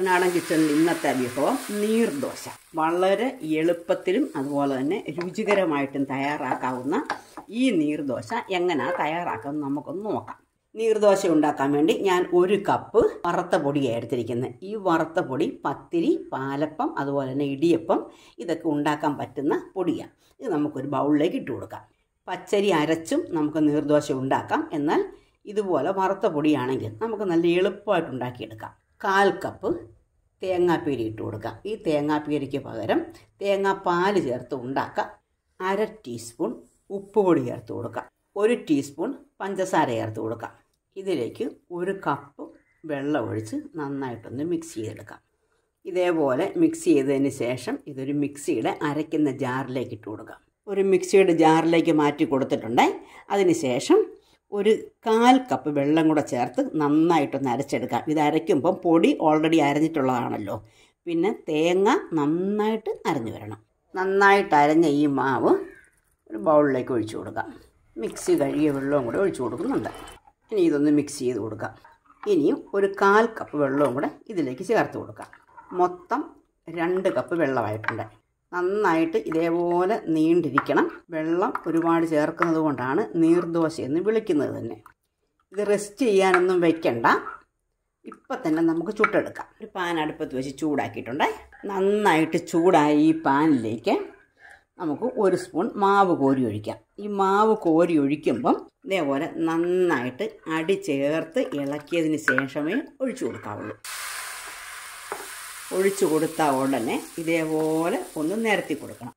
കുട്ടനാടൻ കിച്ചണിൽ ഇന്നത്തെ വിഭവം നീർദോശ. വളരെ എളുപ്പത്തിലും അതുപോലെ തന്നെ രുചികരമായിട്ടും തയ്യാറാക്കാവുന്ന ഈ നീർദോശ എങ്ങനെയാണ് തയ്യാറാക്കുന്നത് നമുക്കൊന്ന് നോക്കാം. നീർദോശ ഉണ്ടാക്കാൻ വേണ്ടി ഞാൻ 1 കപ്പ് വറുത്ത പൊടിയാണ് എടുത്തിരിക്കുന്നത്. ഈ വറുത്ത പൊടി പത്തിരി, പാലപ്പം, അതുപോലെ തന്നെ ഇടിയപ്പം ഇതൊക്കെ ഉണ്ടാക്കാൻ പറ്റുന്ന പൊടിയാണ്. ഇത് നമുക്കൊരു ബൗളിലേക്ക് ഇട്ട് കൊടുക്കാം. പച്ചരി അരച്ചും നമുക്ക് നീർദോശ ഉണ്ടാക്കാം. എന്നാൽ ഇതുപോലെ വറുത്ത പൊടിയാണെങ്കിൽ നമുക്ക് നല്ല എളുപ്പമായിട്ട് ഉണ്ടാക്കിയെടുക്കാം. 1/4 കപ്പ് തേങ്ങാപ്പീരി ഇട്ട് കൊടുക്കാം. ഈ തേങ്ങാപ്പീരിക്ക് പകരം തേങ്ങാപ്പാൽ ചേർത്ത് ഉണ്ടാക്കാം. 1/2 ടീസ്പൂൺ ഉപ്പുപൊടി ചേർത്ത് കൊടുക്കാം. 1 ടീസ്പൂൺ പഞ്ചസാര ചേർത്ത് കൊടുക്കാം. ഇതിലേക്ക് 1 കപ്പ് വെള്ളം ഒഴിച്ച് നന്നായിട്ടൊന്ന് മിക്സ് ചെയ്തെടുക്കാം. ഇതേപോലെ മിക്സ് ചെയ്തതിന് ശേഷം ഇതൊരു മിക്സിയുടെ അരയ്ക്കുന്ന ജാറിലേക്ക് ഇട്ട് കൊടുക്കാം. ഒരു മിക്സിയുടെ ജാറിലേക്ക് മാറ്റി കൊടുത്തിട്ടുണ്ട്. അതിന് ശേഷം 1/4 കപ്പ് വെള്ളം കൂടെ ചേർത്ത് നന്നായിട്ടൊന്ന് അരച്ചെടുക്കാം. ഇത് അരയ്ക്കുമ്പം പൊടി ഓൾറെഡി അരഞ്ഞിട്ടുള്ളതാണല്ലോ, പിന്നെ തേങ്ങ നന്നായിട്ട് അരഞ്ഞു വരണം. നന്നായിട്ട് അരഞ്ഞ ഈ മാവ് ഒരു ബൗളിലേക്ക് ഒഴിച്ചു കൊടുക്കാം. മിക്സി കഴുകിയ വെള്ളവും കൂടെ ഒഴിച്ചു കൊടുക്കുന്നുണ്ട്. ഇനി ഇതൊന്ന് മിക്സ് ചെയ്ത് കൊടുക്കാം. ഇനിയും 1/4 കപ്പ് വെള്ളവും കൂടെ ഇതിലേക്ക് ചേർത്ത് കൊടുക്കാം. മൊത്തം 2 കപ്പ് വെള്ളമായിട്ടുണ്ട്. നന്നായിട്ട് ഇതേപോലെ നീണ്ടിരിക്കണം. വെള്ളം ഒരുപാട് ചേർക്കുന്നത് കൊണ്ടാണ് നീർദോശ എന്ന് വിളിക്കുന്നത് തന്നെ. ഇത് റെസ്റ്റ് ചെയ്യാനൊന്നും വെക്കണ്ട, ഇപ്പം തന്നെ നമുക്ക് ചുട്ടെടുക്കാം. ഒരു പാൻ അടുപ്പത്ത് വെച്ച് ചൂടാക്കിയിട്ടുണ്ട്. നന്നായിട്ട് ചൂടായ ഈ പാനിലേക്ക് നമുക്ക് 1 സ്പൂൺ മാവ് കോരി ഒഴിക്കാം. ഈ മാവ് കോരി ഒഴിക്കുമ്പം ഇതേപോലെ നന്നായിട്ട് അടി ചേർത്ത് ഇളക്കിയതിന് ശേഷമേ ഒഴിച്ചു കൊടുക്കാവുള്ളൂ. ഒഴിച്ചു കൊടുത്താൽ ഉടനെ ഇതേപോലെ ഒന്ന് നിരത്തി കൊടുക്കണം.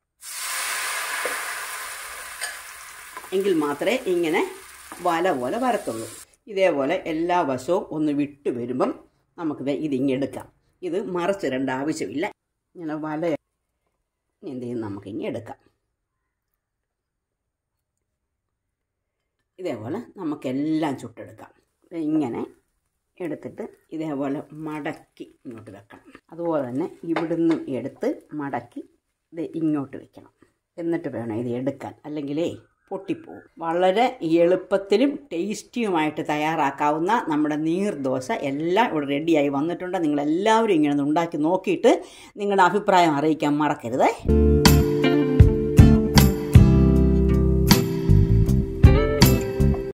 എങ്കിൽ മാത്രമേ ഇങ്ങനെ വല പോലെ വരത്തുള്ളൂ. ഇതേപോലെ എല്ലാ വശവും ഒന്ന് വിട്ട് വരുമ്പം നമുക്കിത് ഇതിങ്ങെടുക്കാം. ഇത് മറിച്ചിടേണ്ട ആവശ്യമില്ല. ഇങ്ങനെ വല എന്ത് ചെയ്യും നമുക്കിങ്ങനെ എടുക്കാം. ഇതേപോലെ നമുക്കെല്ലാം ചുട്ടെടുക്കാം. ഇങ്ങനെ എടുത്തിട്ട് ഇതേപോലെ മടക്കി ഇങ്ങോട്ട് വെക്കണം. അതുപോലെ തന്നെ ഇവിടുന്ന് എടുത്ത് മടക്കി ഇത് ഇങ്ങോട്ട് വെക്കണം. എന്നിട്ട് വേണം ഇത് എടുക്കാൻ, അല്ലെങ്കിലേ പൊട്ടിപ്പോവും. വളരെ എളുപ്പത്തിലും ടേസ്റ്റിയുമായിട്ട് തയ്യാറാക്കാവുന്ന നമ്മുടെ നീർദോശ എല്ലാം ഇവിടെ റെഡിയായി വന്നിട്ടുണ്ട്. നിങ്ങളെല്ലാവരും ഇങ്ങനെ ഒന്ന് ഉണ്ടാക്കി നോക്കിയിട്ട് നിങ്ങളുടെ അഭിപ്രായം അറിയിക്കാൻ മറക്കരുത്.